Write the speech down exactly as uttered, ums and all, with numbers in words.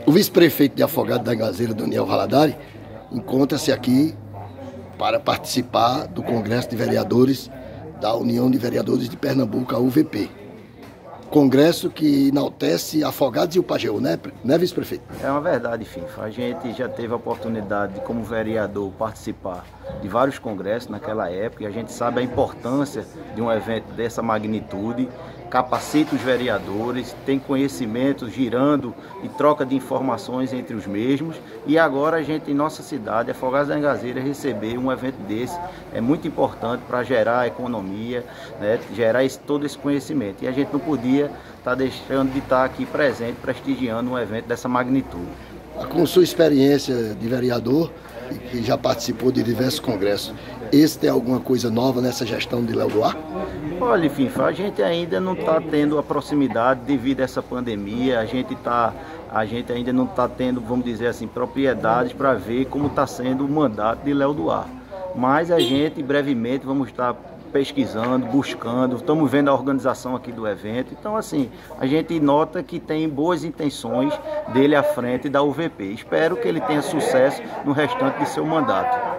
O vice-prefeito de Afogados da Engazeira, Daniel Valadares, encontra-se aqui para participar do Congresso de Vereadores da União de Vereadores de Pernambuco, a U V P. Congresso que enaltece Afogados e o Pajeú, né, né vice-prefeito? É uma verdade, Finfa. A gente já teve a oportunidade de, como vereador, participar de vários congressos naquela época, e a gente sabe a importância de um evento dessa magnitude. Capacita os vereadores, tem conhecimento girando e troca de informações entre os mesmos, e agora a gente em nossa cidade, Afogados da Engazeira, receber um evento desse é muito importante para gerar economia, né, gerar esse, todo esse conhecimento, e a gente não podia estar deixando de estar aqui presente, prestigiando um evento dessa magnitude. Com sua experiência de vereador, que já participou de diversos congressos, esse tem alguma coisa nova nessa gestão de Léo Duarte? Olha, Finfa, a gente ainda não está tendo a proximidade devido a essa pandemia, a gente, tá, a gente ainda não está tendo, vamos dizer assim, propriedades para ver como está sendo o mandato de Léo Duarte. Mas a gente, brevemente, vamos estar pesquisando, buscando, estamos vendo a organização aqui do evento. Então, assim, a gente nota que tem boas intenções dele à frente da U V P. Espero que ele tenha sucesso no restante de seu mandato.